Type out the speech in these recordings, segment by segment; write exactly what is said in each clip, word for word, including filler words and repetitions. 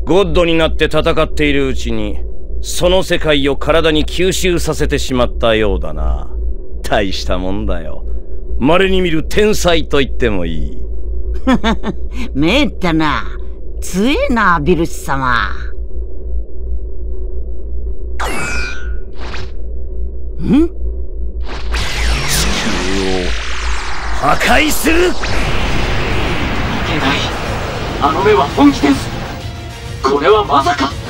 ゴッドになって戦っているうちにその世界を体に吸収させてしまったようだな。大したもんだよ。稀に見る天才と言ってもいい。 めったな。強えな、ビルス様。ん？地球を破壊する。 いけない。あの目は本気です。これはまさか。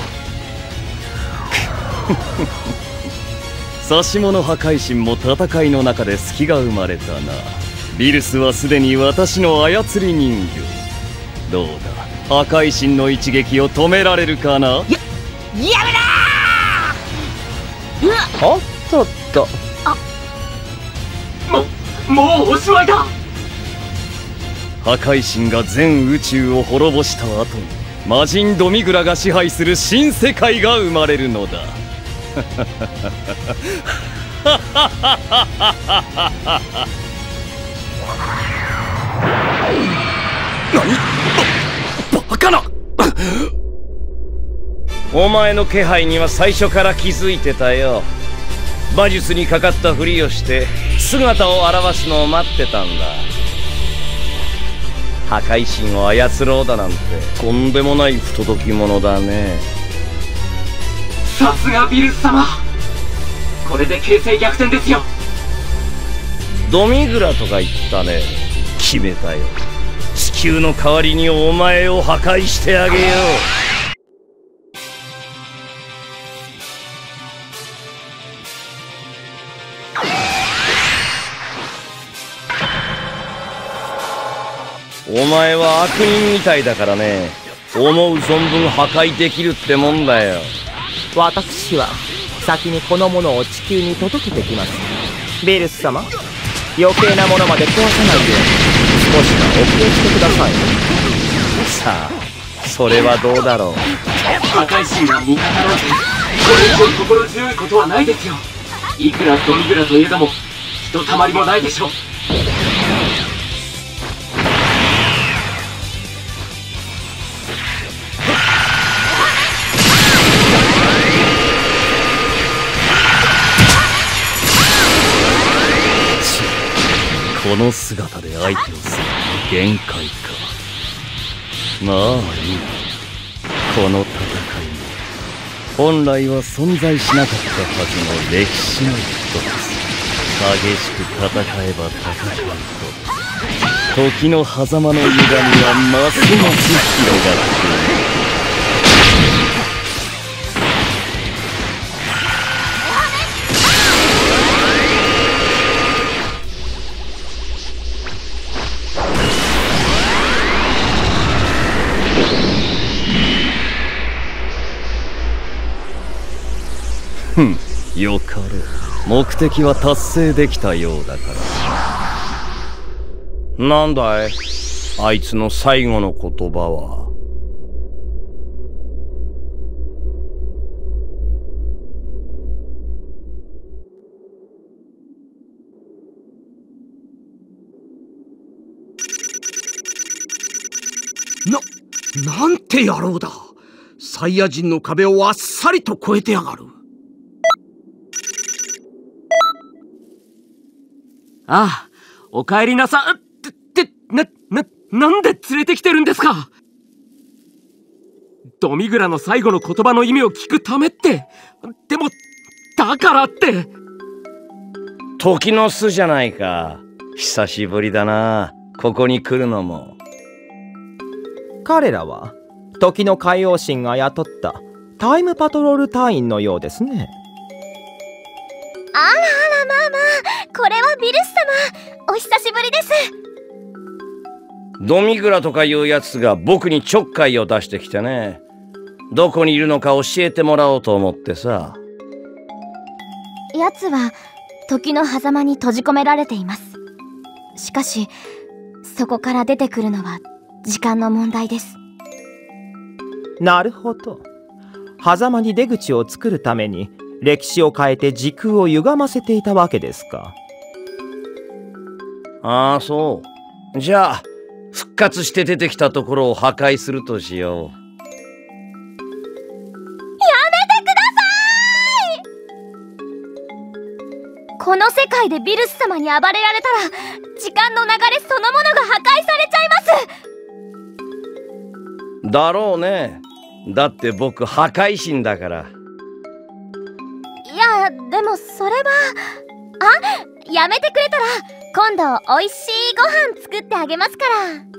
指し物破壊神も戦いの中で隙が生まれたな。ビルスはすでに私の操り人形。どうだ、破壊神の一撃を止められるかな。や、やめろー。おっとっと。 あ、も、もうおしまいだ。 破壊神が全宇宙を滅ぼした後に魔人ドミグラが支配する新世界が生まれるのだ。 何？バカな！お前の気配には最初から気づいてたよ。魔術にかかったふりをして姿を現すのを待ってたんだ。破壊神を操ろうだなんてとんでもない不届き者だね。 さすがビルス様。これで形勢逆転ですよ。 ドミグラとか言ったね。決めたよ。地球の代わりにお前を破壊してあげよう。お前は悪人みたいだからね。思う存分破壊できるってもんだよ。 私は先にこのものを地球に届けてきます。ビルス様、余計なものまで壊さないように少しはお気をつけください。 さあ、それはどうだろう。 破壊神が味方なんてこれ以上心強いことはないですよ。いくらドミグラといえどもひとたまりもないでしょう。 この姿で相手をする限界か。まあいい。この戦いも本来は存在しなかったはずの歴史の一つ。激しく戦えば戦うと時の狭間の歪みはますます広がっている。ふん、よかろう。目的は達成できたようだから。 なんだい、あいつの最後の言葉は。 な、なんて野郎だ。サイヤ人の壁をあっさりと越えてやがる。 ああ、お帰りなさ。ってってなななんで連れてきてるんですか。ドミグラの最後の言葉の意味を聞くためって。でもだからって時の巣じゃないか。久しぶりだな、ここに来るのも。 彼らは時の海王神が雇ったタイムパトロール隊員のようですね。 あらあら、まあまあ、これはビルス様、お久しぶりです。 ドミグラとかいうやつが僕にちょっかいを出してきてね。どこにいるのか教えてもらおうと思ってさ。 やつは時の狭間に閉じ込められています。しかしそこから出てくるのは時間の問題です。 なるほど。狭間に出口を作るために歴史を変えて時空を歪ませていたわけですか。 ああ、そう。じゃあ復活して出てきたところを破壊するとしよこの世界でビルス様に暴れられたら時間の流れそのものが破壊されちゃいます。 だろうね。だって僕破壊神だから。 いやでもそれはあやめてくれたら今度おいしいご飯作ってあげますからね。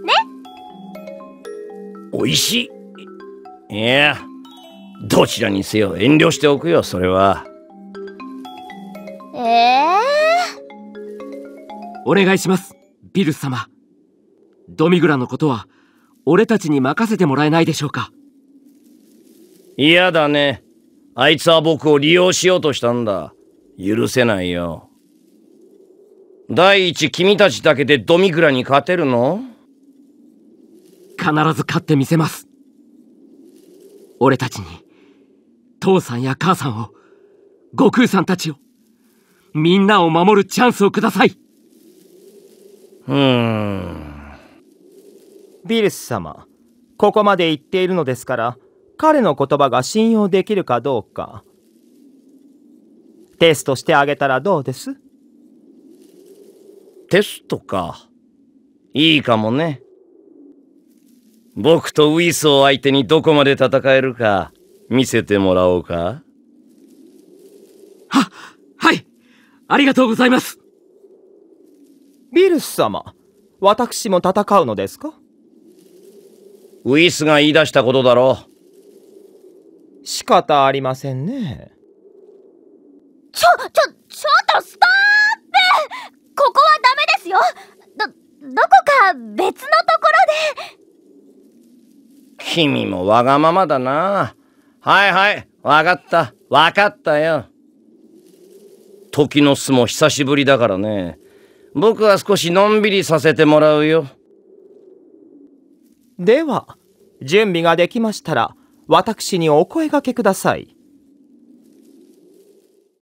おいしい。いやどちらにせよ遠慮しておくよ、それは。 ええお願いします、ビルス様。ドミグラのことは俺たちに任せてもらえないでしょうか。 嫌だね。あいつは僕を利用しようとしたんだ。許せないよ。第一、君たちだけでドミグラに勝てるの？ 必ず勝ってみせます。俺たちに父さんや母さんを、悟空さんたちを、みんなを守るチャンスをください。 うーん。 ビルス様、ここまで言っているのですから彼の言葉が信用できるかどうかテストしてあげたらどうです？ テストか。いいかもね。僕とウィスを相手にどこまで戦えるか見せてもらおうか。 は、はい、ありがとうございます。 ビルス様、私も戦うのですか？ ウィスが言い出したことだろう。仕方ありませんね。 ちょ、ちょ、ちょっとストップ！ここはダメですよ。ど、どこか別のところで。 君もわがままだな。はいはい、わかった、わかったよ。時の巣も久しぶりだからね。僕は少しのんびりさせてもらうよ。 では、準備ができましたら、私にお声掛けください。